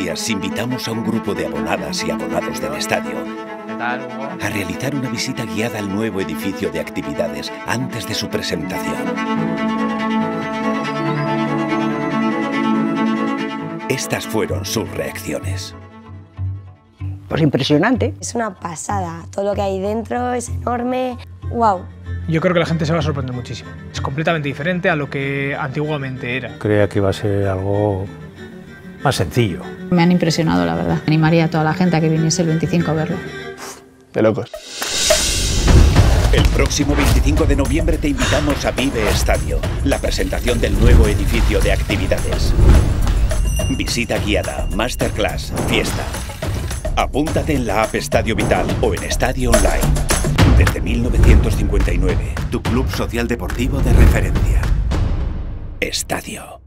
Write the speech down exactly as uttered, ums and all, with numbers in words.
días invitamos a un grupo de abonadas y abonados del estadio a realizar una visita guiada al nuevo edificio de actividades antes de su presentación. Estas fueron sus reacciones. Pues impresionante. Es una pasada. Todo lo que hay dentro es enorme. ¡Wow! Yo creo que la gente se va a sorprender muchísimo. Es completamente diferente a lo que antiguamente era. Creía que iba a ser algo más sencillo. Me han impresionado, la verdad. Animaría a toda la gente a que viniese el veinticinco a verlo. De locos. El próximo veinticinco de noviembre te invitamos a Vive Estadio, la presentación del nuevo edificio de actividades. Visita guiada, masterclass, fiesta. Apúntate en la app Estadio Vital o en Estadio Online. Desde mil novecientos cincuenta y nueve, tu club social deportivo de referencia. Estadio.